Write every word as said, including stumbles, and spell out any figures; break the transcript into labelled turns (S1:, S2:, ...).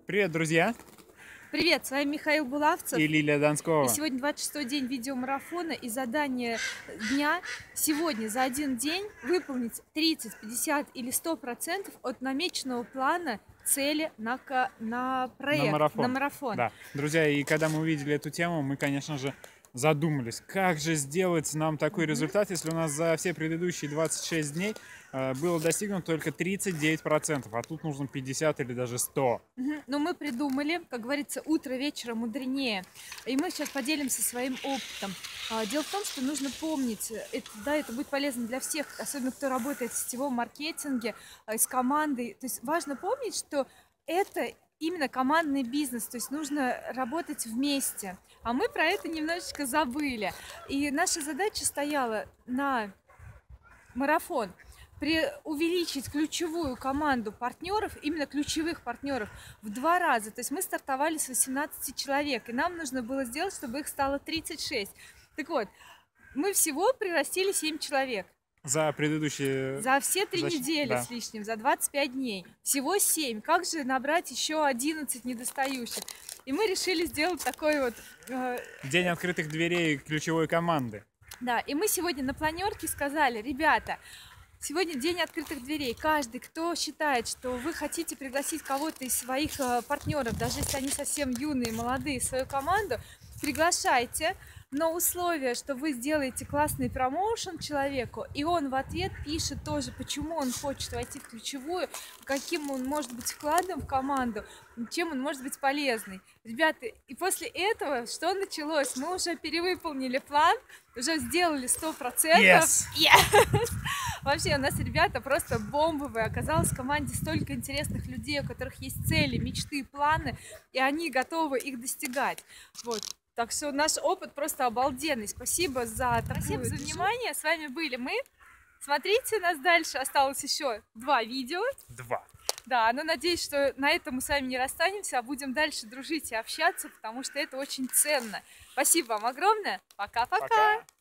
S1: Привет, друзья!
S2: Привет, с вами Михаил Булавцев
S1: и Лилия Донскова.
S2: И сегодня двадцать шестой день видеомарафона, и задание дня сегодня за один день выполнить тридцать, пятьдесят или сто процентов от намеченного плана цели на, на проект,
S1: на марафон.
S2: На марафон.
S1: Да. Друзья, и когда мы увидели эту тему, мы, конечно же, задумались, как же сделать нам такой mm-hmm. результат, если у нас за все предыдущие двадцать шесть дней э, было достигнуто только тридцать девять процентов, а тут нужно пятьдесят или даже сто.
S2: Mm-hmm. Но мы придумали, как говорится, утро вечера мудренее, и мы сейчас поделимся своим опытом. Дело в том, что нужно помнить, это, да, это будет полезно для всех, особенно кто работает в сетевом маркетинге, с командой. То есть важно помнить, что это именно командный бизнес, то есть нужно работать вместе. А мы про это немножечко забыли. И наша задача стояла на марафон при увеличить ключевую команду партнеров, именно ключевых партнеров, в два раза. То есть мы стартовали с восемнадцати человек, и нам нужно было сделать, чтобы их стало тридцать шесть. Так вот, мы всего прирастили семь человек.
S1: За предыдущие...
S2: За все три
S1: за...
S2: недели
S1: да.
S2: с лишним, за двадцать пять дней. Всего семь. Как же набрать еще одиннадцать недостающих? И мы решили сделать такой вот... Э...
S1: День открытых дверей ключевой команды.
S2: Да, и мы сегодня на планерке сказали: ребята, сегодня день открытых дверей. Каждый, кто считает, что вы хотите пригласить кого-то из своих э, партнеров, даже если они совсем юные, молодые, в свою команду, приглашайте. Но условие, что вы сделаете классный промоушен человеку, и он в ответ пишет тоже, почему он хочет войти в ключевую, каким он может быть вкладом в команду, чем он может быть полезный. Ребята, и после этого что началось? Мы уже перевыполнили план, уже сделали сто процентов.
S1: Yes.
S2: Yes. Вообще у нас ребята просто бомбовые. Оказалось в команде столько интересных людей, у которых есть цели, мечты, планы, и они готовы их достигать. Вот. Так что наш опыт просто обалденный. Спасибо за такую... Спасибо за внимание. С вами были мы. Смотрите нас дальше. Осталось еще два видео.
S1: Два.
S2: Да, но надеюсь, что на этом мы с вами не расстанемся, а будем дальше дружить и общаться, потому что это очень ценно. Спасибо вам огромное. Пока-пока.